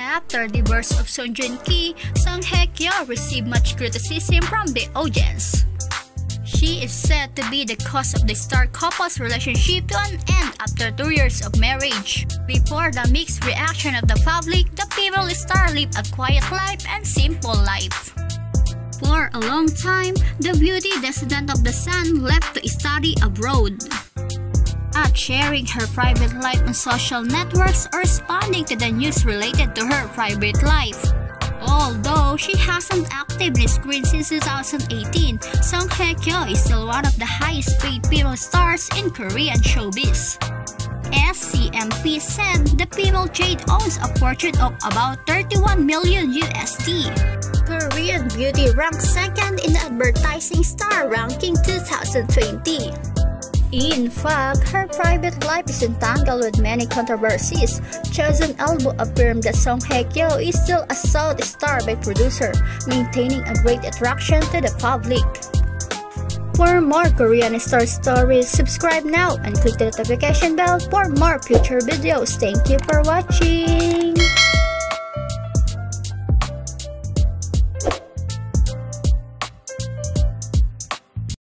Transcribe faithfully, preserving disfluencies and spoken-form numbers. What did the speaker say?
After the divorce of Song Joong Ki, Song Hye Kyo received much criticism from the audience. She is said to be the cause of the star couple's relationship to an end after two years of marriage. Before the mixed reaction of the public, the female star lived a quiet life and simple life. For a long time, the beauty descendant of the sun left to study abroad. Not sharing her private life on social networks or responding to the news related to her private life. Although she hasn't actively screened since two thousand eighteen, Song Hye Kyo is still one of the highest paid female stars in Korean showbiz. S C M P said the female jade owns a fortune of about thirty-one million U S D. Korean beauty ranked second in the advertising star ranking two thousand twenty. In fact, her private life is entangled with many controversies. Chosun Ilbo affirmed that Song Hye Kyo is still a sought star by producer, maintaining a great attraction to the public. For more Korean star stories, subscribe now and click the notification bell for more future videos. Thank you for watching!